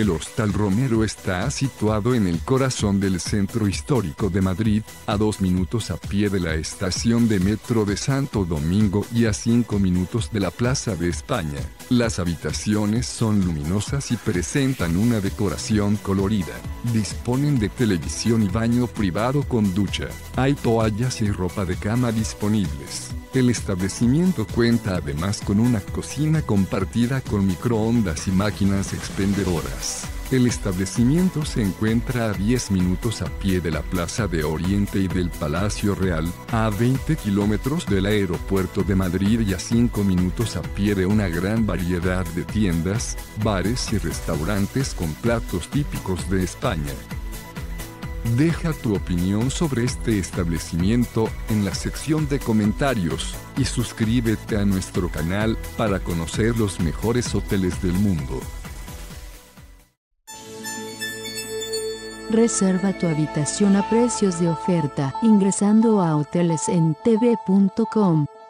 El Hostal Romero está situado en el corazón del centro histórico de Madrid, a 2 minutos a pie de la estación de metro de Santo Domingo y a 5 minutos de la Plaza de España. Las habitaciones son luminosas y presentan una decoración colorida. Disponen de televisión y baño privado con ducha. Hay toallas y ropa de cama disponibles. El establecimiento cuenta además con una cocina compartida con microondas y máquinas expendedoras. El establecimiento se encuentra a 10 minutos a pie de la Plaza de Oriente y del Palacio Real, a 20 kilómetros del aeropuerto de Madrid y a 5 minutos a pie de una gran variedad de tiendas, bares y restaurantes con platos típicos de España. Deja tu opinión sobre este establecimiento en la sección de comentarios y suscríbete a nuestro canal para conocer los mejores hoteles del mundo. Reserva tu habitación a precios de oferta ingresando a hotelesentv.com.